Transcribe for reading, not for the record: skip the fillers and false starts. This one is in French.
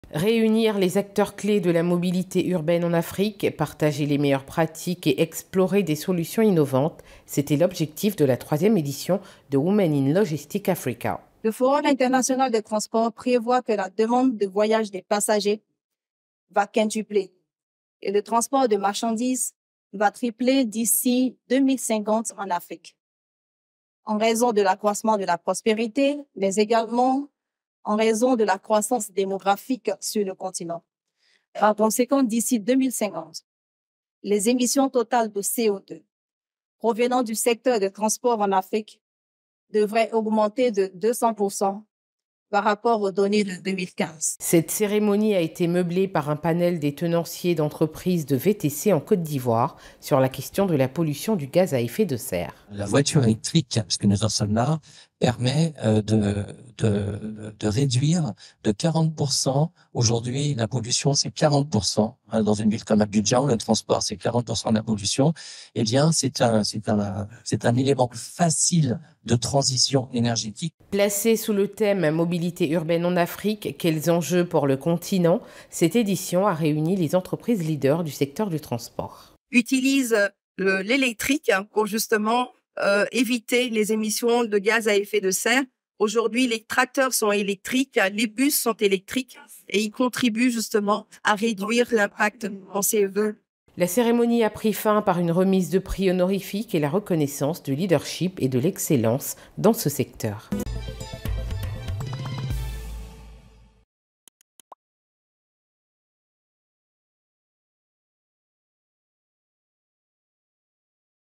Réunir les acteurs clés de la mobilité urbaine en Afrique, partager les meilleures pratiques et explorer des solutions innovantes, c'était l'objectif de la 3e édition de Women in Logistics Africa. Le Forum international des transports prévoit que la demande de voyage des passagers va quintupler et le transport de marchandises va tripler d'ici 2050 en Afrique, en raison de l'accroissement de la prospérité, mais également en raison de la croissance démographique sur le continent. Par conséquent, d'ici 2050, les émissions totales de CO2 provenant du secteur des transports en Afrique devraient augmenter de 200% par rapport aux données de 2015. Cette cérémonie a été meublée par un panel des tenanciers d'entreprises de VTC en Côte d'Ivoire sur la question de la pollution du gaz à effet de serre. La voiture électrique, puisque nous en sommes là, permet de réduire de 40%. Aujourd'hui, la pollution, c'est 40%. Dans une ville comme Abidjan, le transport, c'est 40% de la pollution. Eh bien, c'est un élément facile de transition énergétique. Placée sous le thème mobilité urbaine en Afrique, quels enjeux pour le continent, cette édition a réuni les entreprises leaders du secteur du transport. Utilise l'électrique pour justement éviter les émissions de gaz à effet de serre. Aujourd'hui, les tracteurs sont électriques, les bus sont électriques et ils contribuent justement à réduire l'impact en CO2. La cérémonie a pris fin par une remise de prix honorifique et la reconnaissance du leadership et de l'excellence dans ce secteur.